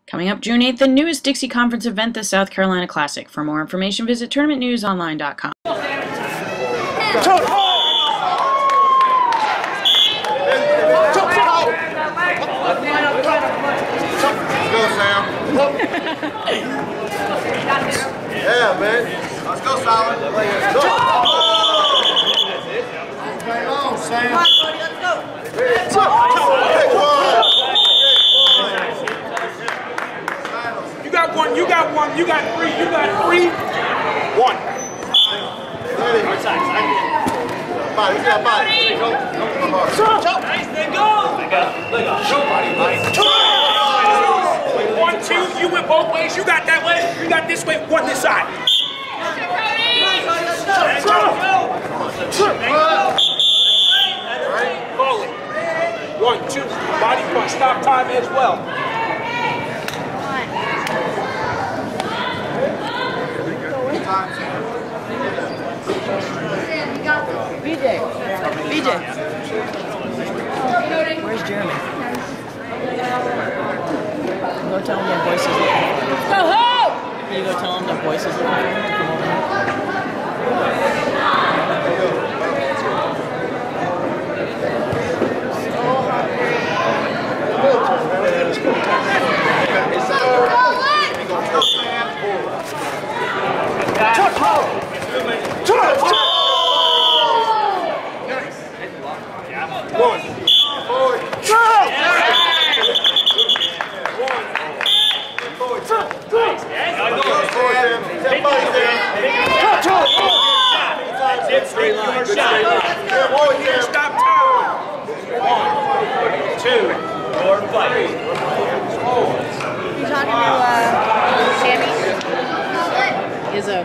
Coming up June 8th, the newest Dixie Conference event, the South Carolina Classic. For more information, visit tournamentnewsonline.com. Go, Sam. Yeah, man. Let's go, Solid. Let's go. Play on, Sam. Come on, Cody, let's go. You got one, you got one, you got three, you got three. One. Body, got body. Nice, then go. One, two, you went both ways. You got that way, you got this way, one this side. Call it. 1, 2, body punch, stop time as well. BJ. Where's Jeremy? Go tell him that voice is looking for him. Go home! Can you go tell him that voice is looking for him to come over here? Stop time. 1, 2, 4, 5. You talking to Sammy? Izzo.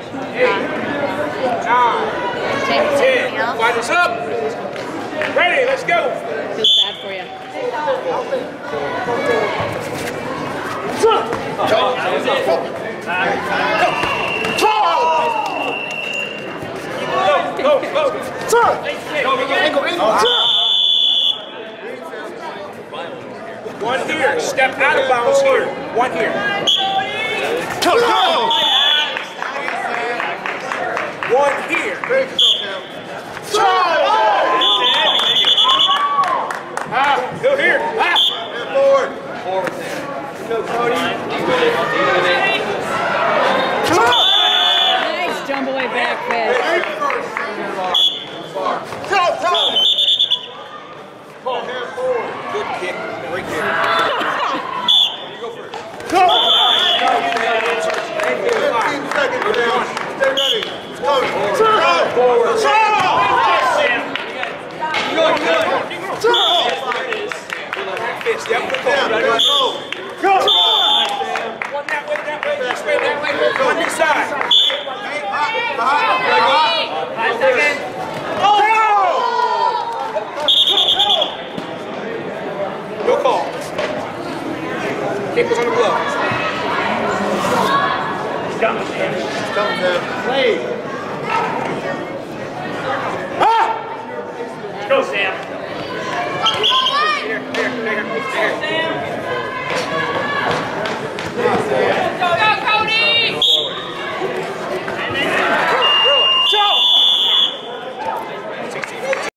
9, 10. Fight us up. Ready, let's go. Feels bad for you. Go. One here. Step out of bounds here. One here. Go. One here. Go here. Forward. Go, Cody. Nice jump away back fist. Good kick. Great kick. You go first. 15 seconds down. Stay ready. Forward. Yep, go. One that way, this way, that way. One this side. 5 seconds. No call. Kick was on the glove. Coming, Play. Go, Sam. Here.